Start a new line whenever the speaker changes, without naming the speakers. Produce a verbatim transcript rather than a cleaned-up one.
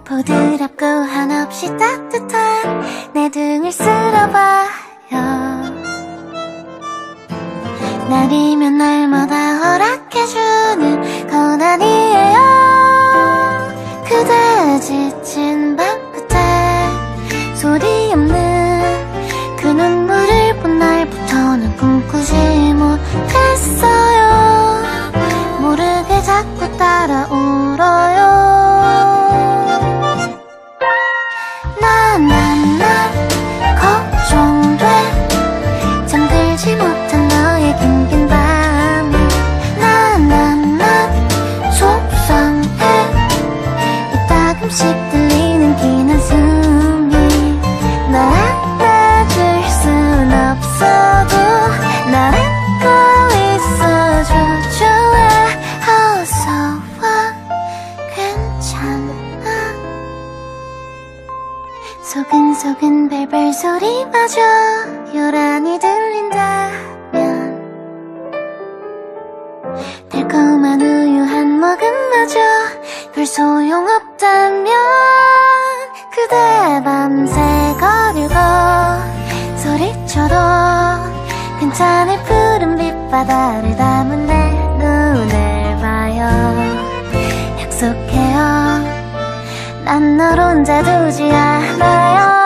부드럽고 한없이 따뜻한 내 등을 쓸어봐요. 날이면 날마다 허락해주는 건 아니에요. 그대 지친 밤 끝에 소리 없는 그 눈물을 본 날부터는 꿈꾸지 못했어요. 모르게 자꾸 따라 울어요. 나나나 걱정돼 잠들지 못한 너의 긴긴 밤이. 나나나 속상해 이따금씩 들리는 긴 한숨이. 날 안아줄 순 없어도 날 안고 있어줘. 좋아 어서와 괜찮아. 소근소근 벨벨 소리마저 요란히 들린다면 달콤한 우유 한 모금마저 별 소용없다면 그대 밤새 거리고 소리쳐도 괜찮을 푸른 빛바다를 담은 내 눈을 봐요. 약속해요 난 널 혼자 두지 않아요.